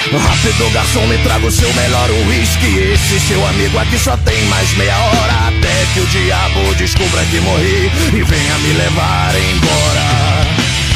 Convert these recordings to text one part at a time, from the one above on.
Rápido, garçom, me traga o seu melhor uísque. Esse seu amigo aqui só tem mais meia hora, até que o diabo descubra que morri e venha me levar embora.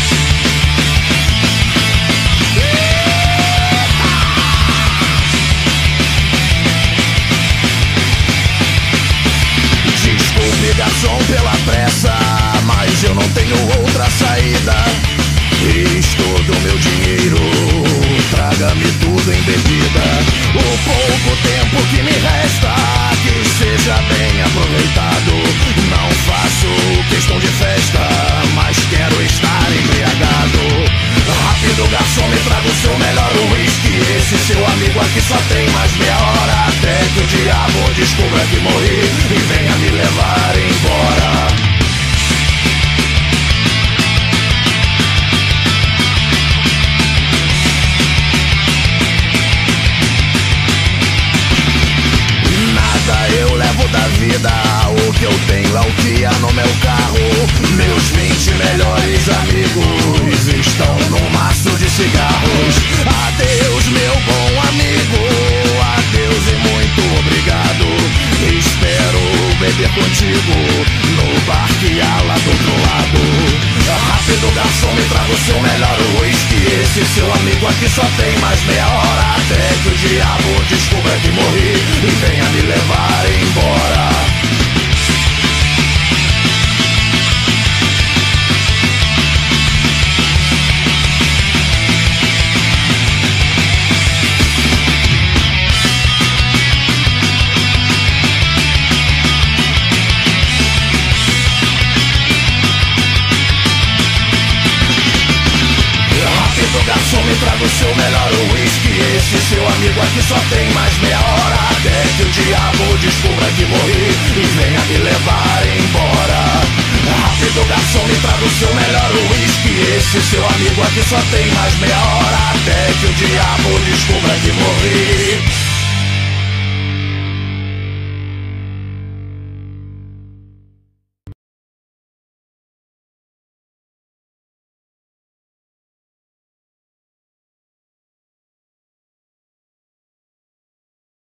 Desculpe, garçom, pela pressa, mas eu não tenho outra saída. Isto do meu dinheiro, traga-me tudo em bebida. O pouco tempo que me resta, que seja bem aproveitado. Não faço questão de festa, mas quero estar embriagado. Rápido, garçom, me traga o seu melhor uísque. Esse seu amigo aqui só tem mais meia hora, até que o diabo descubra que morri e venha me levar embora. Eu levo da vida, o que eu tenho é o que há no meu carro. Meus 20 melhores amigos estão num maço de cigarros. Adeus, meu bom amigo, adeus e muito obrigado. Espero beber contigo no bar que há lá do outro lado. Rápido, garçom, me traga o seu melhor uísque. Esse seu amigo aqui só tem mais meia hora, até que o diabo descubra que morri e venha me levar embora. Garçom, me traga o seu melhor uísque. Esse seu amigo aqui só tem mais meia hora, até que o diabo descubra que morri e venha me levar embora. Rápido, garçom, me traga o seu melhor uísque. Esse seu amigo aqui só tem mais meia hora, até que o diabo descubra que morri